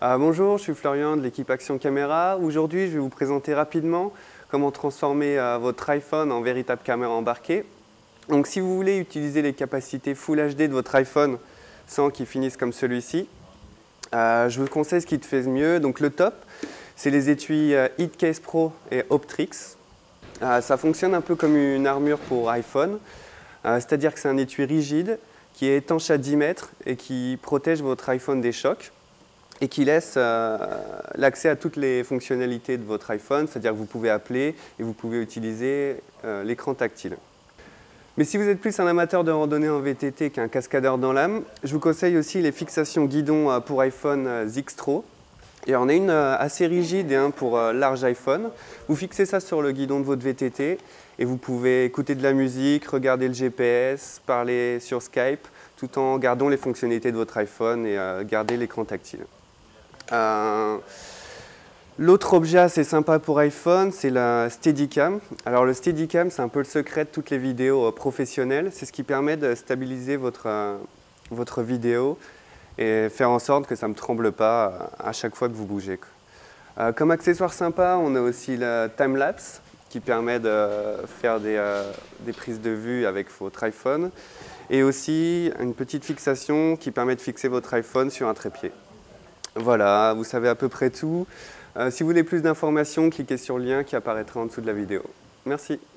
Bonjour, je suis Florian de l'équipe Action Caméra. Aujourd'hui, je vais vous présenter rapidement comment transformer votre iPhone en véritable caméra embarquée. Donc, si vous voulez utiliser les capacités Full HD de votre iPhone sans qu'il finisse comme celui-ci, je vous conseille ce qui te fait mieux. Donc, le top, c'est les étuis HeatCase Pro et Optrix. Ça fonctionne un peu comme une armure pour iPhone, c'est-à-dire que c'est un étui rigide qui est étanche à 10 mètres et qui protège votre iPhone des chocs et qui laisse l'accès à toutes les fonctionnalités de votre iPhone, c'est-à-dire que vous pouvez appeler et vous pouvez utiliser l'écran tactile. Mais si vous êtes plus un amateur de randonnée en VTT qu'un cascadeur dans l'âme, je vous conseille aussi les fixations guidon pour iPhone Zixtro. Il y en a une assez rigide et un pour large iPhone. Vous fixez ça sur le guidon de votre VTT et vous pouvez écouter de la musique, regarder le GPS, parler sur Skype, tout en gardant les fonctionnalités de votre iPhone et garder l'écran tactile. L'autre objet assez sympa pour iPhone, c'est la Steadicam. Alors le Steadicam, c'est un peu le secret de toutes les vidéos professionnelles. C'est ce qui permet de stabiliser votre vidéo et faire en sorte que ça ne tremble pas à chaque fois que vous bougez. Comme accessoire sympa, on a aussi la timelapse qui permet de faire des prises de vue avec votre iPhone et aussi une petite fixation qui permet de fixer votre iPhone sur un trépied. Voilà, vous savez à peu près tout. Si vous voulez plus d'informations, cliquez sur le lien qui apparaîtra en dessous de la vidéo. Merci.